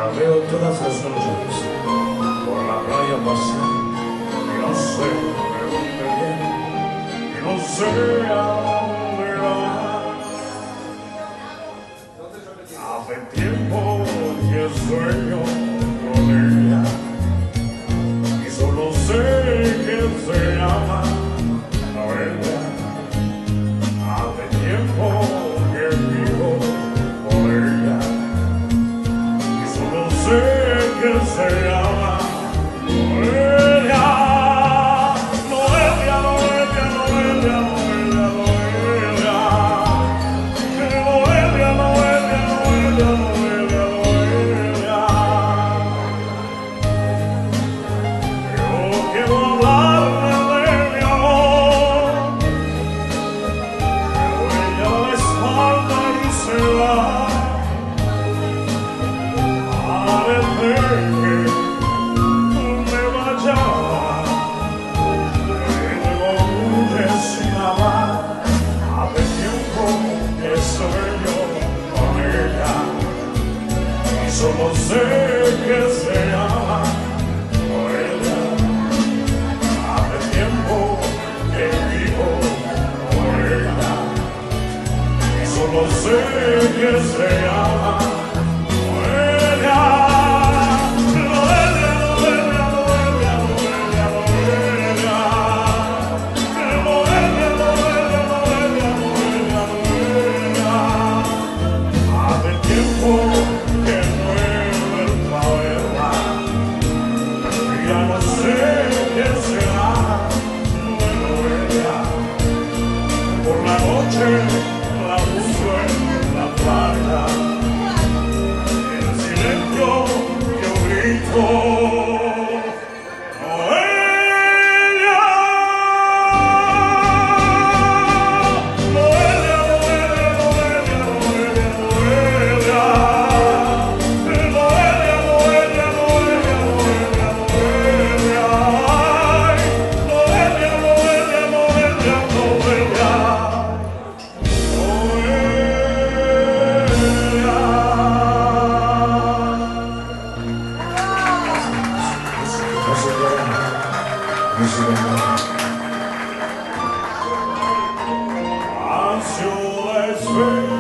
La veo todas las noches por la playa pasear y no sé de dónde viene y no sé a dónde va. Hace tiempo que sueño con ella y solo sé que se llama Noelia. Hace tiempo que vivo por ella y solo sé que se llama Noelia. Noelia, Noelia, Noelia, Noelia, Noelia. Noelia, Noelia, Noelia, Noelia, Noelia. Yo quiero hablarle de mi amor, pero ella da la espalda y se va. Parece que me vaya, luego huye sin amar. Hace tiempo que sueño con ella y solo sé que se llama Noelia. Hace tiempo que vivo por ella y solo sé que se llama Noelia. Noelia, Noelia, Noelia, Noelia, Noelia. Noelia, Noelia, Noelia, Noelia, Noelia. Hace tiempo que no he vuelto a verla y ya no sé qué será de Noelia. Por la noche la busco en la playa, en silencio yo grito Noelia. Noelia, Noelia, Noelia, Noelia, Noelia. Noelia, Noelia, Noelia, Noelia, Noelia. Ay, Noelia, Noelia, Noelia, Noelia. Ansiosa espera.